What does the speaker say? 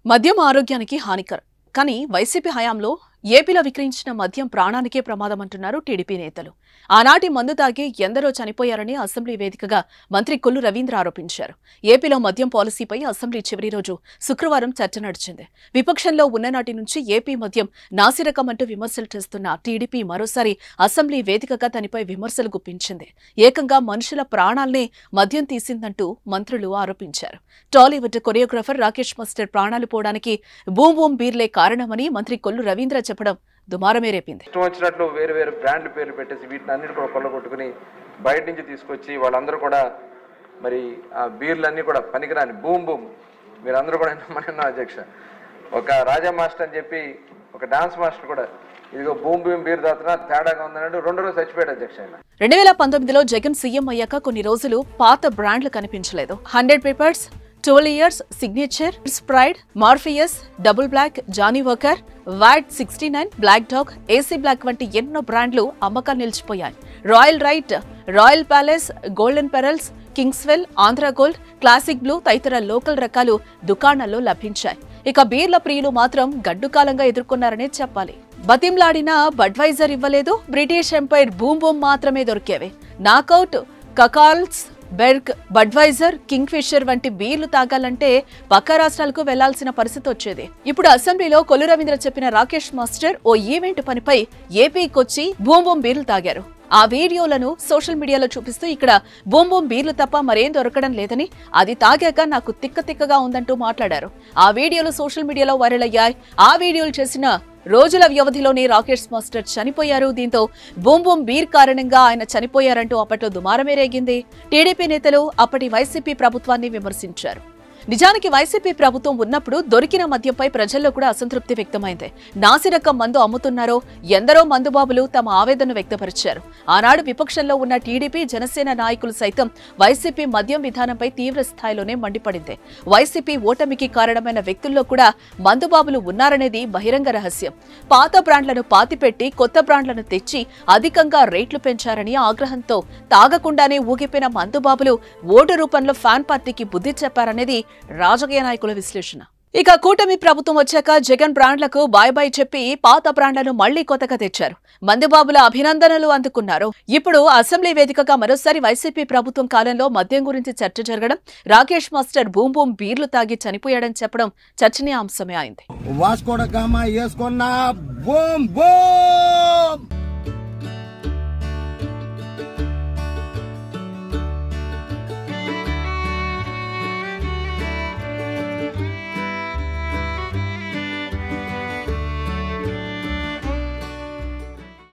మద్యం ఆరోగ్యానికి హానికరం. కానీ వైసీపీ హయాంలో ఏపీలో విక్రయించిన మద్యం ప్రాణానికే ప్రమాదం అంటున్నారు టీడీపీ నేతలు. ఆనాటి మందు తాగి ఎందరో చనిపోయారని అసెంబ్లీ వేదికగా మంత్రి కొల్లు రవీంద్ర ఆరోపించారు. ఏపీలో మద్యం పాలసీపై అసెంబ్లీ చివరి రోజు శుక్రవారం చర్చ నడిచింది. విపక్షంలో ఉన్ననాటి నుంచి ఏపీ మద్యం నాసిరకమంటూ విమర్శలు చేస్తున్న టీడీపీ మరోసారి అసెంబ్లీ వేదికగా తనపై విమర్శలు గుప్పించింది. ఏకంగా మనుషుల ప్రాణాల్నే మద్యం తీసిందంటూ మంత్రులు ఆరోపించారు. టాలీవుడ్ కొరియోగ్రాఫర్ రాకేష్ మాస్టర్ ప్రాణాలు పోవడానికి బూమ్ బూమ్ బీర్లే కారణమని మంత్రి కొల్లు రవీంద్ర చెప్పడం దుమారమే రేపింది. ఇష్టం వచ్చినట్లు వేరు వేరు బ్రాండ్ల పేర్లు పెట్టేసి వీటిని అన్నిటి కూడా కొల్లగొట్టుకుని బయట నుంచి తీసుకొచ్చి వాళ్ళందరూ కూడా మరి ఆ బీర్లన్నీ కూడా పనికిరాని బూమ్ బూమ్ మీరందరూ కూడా మన అధ్యక్ష ఒక రాజా మాస్టర్ అని చెప్పి ఒక డాన్స్ మాస్టర్ కూడా ఇదిగో బూమ్ బూమ్ బీర్ దాతున్నా తేడాగా ఉందన్నాడు. 2 రోజులు చచ్చిపోయాడు అధ్యక్ష. 2019లో జగన్ సీఎం అయ్యాక కొన్ని రోజులు పాత బ్రాండ్లు కనిపించలేదు. 100 పేపర్స్, 12 ఇయర్స్, సిగ్నేచర్, స్ప్రైడ్, Morpheus, double black, Johnnie Walker, VAT 69, black dog, AC black వంటి ఎన్నో బ్రాండ్లు అమ్మకాలు నిలిచిపోయాయి. Royal right, royal palace, golden pearls, Kingswell, Andhra gold, classic blue తదితర లోకల్ రకాలు దుకాణాల్లో లభించాయి. ఇక బీర్ల ప్రియులు మాత్రం గడ్డుకాలంగా ఎదుర్కొన్నారనే చెప్పాలి. బతింలాడినా బడ్వైజర్ ఇవ్వలేదు. బ్రిటిష్ ఎంపైర్ బూమ్ బూమ్ మాత్రమే దొరికేవి. నాకౌట్, కకాల్స్, బెర్గ్, బడ్వైజర్, కింగ్ ఫిషర్ వంటి బీర్లు తాగాలంటే పక్క రాష్ట్రాలకు వెళ్లాల్సిన పరిస్థితి వచ్చేది. ఇప్పుడు అసెంబ్లీలో కొల్లు రవీంద్ర చెప్పిన రాకేష్ మాస్టర్ ఓ ఈవెంట్ పనిపై ఏపీకొచ్చి బూమ్ బూమ్ బీర్లు తాగారు. ఆ వీడియోలను సోషల్ మీడియాలో చూపిస్తూ ఇక్కడ బూమ్ బూమ్ బీర్లు తప్ప మరేం దొరకడం లేదని, అది తాగాక నాకు తిక్కగా ఉందంటూ మాట్లాడారు. ఆ వీడియోలు సోషల్ మీడియాలో వైరల్ అయ్యాయి. ఆ వీడియోలు చేసిన రోజుల వ్యవధిలోనే రాకేష్ మాస్టర్ చనిపోయారు. దీంతో బూమ్ బూమ్ బీర్ కారణంగా ఆయన చనిపోయారంటూ అప్పట్లో దుమారమే రేగింది. టీడీపీ నేతలు అప్పటి వైసీపీ ప్రభుత్వాన్ని విమర్శించారు. నిజానికి వైసీపీ ప్రభుత్వం ఉన్నప్పుడు దొరికిన మద్యంపై ప్రజల్లో కూడా అసంతృప్తి వ్యక్తమైంది. నాసిరకం మందు అమ్ముతున్నారో ఎందరో మందుబాబులు తమ ఆవేదన వ్యక్తపరిచారు. ఆనాడు విపక్షంలో ఉన్న టీడీపీ, జనసేన నాయకులు సైతం వైసీపీ మద్యం విధానంపై తీవ్ర స్థాయిలోనే మండిపడింది. వైసీపీ ఓటమికి కారణమైన వ్యక్తుల్లో కూడా మందుబాబులు ఉన్నారనేది బహిరంగ రహస్యం. పాత బ్రాండ్లను పాతిపెట్టి కొత్త బ్రాండ్లను తెచ్చి అధికంగా రేట్లు పెంచారని ఆగ్రహంతో తాగకుండానే ఊగిపోయిన మందుబాబులు ఓటు రూపంలో ఫ్యాన్ పార్టీకి బుద్ధి చెప్పారనేది రాజకీయ నాయకుల విశ్లేషణ. ఇక కూటమి ప్రభుత్వం వచ్చాక జగన్ బ్రాండ్లకు బాయ్ బాయ్ చెప్పి పాత బ్రాండ్లను మళ్లీ కొత్తగా తెచ్చారు. మందుబాబుల అభినందనలు అందుకున్నారు. ఇప్పుడు అసెంబ్లీ వేదికగా మరోసారి వైసీపీ ప్రభుత్వం కాలంలో మద్యం గురించి చర్చ జరగడం, రాకేష్ మాస్టర్ బూమ్ బూమ్ బీర్లు తాగి చనిపోయాడని చెప్పడం చర్చనీయాంశమే అయింది.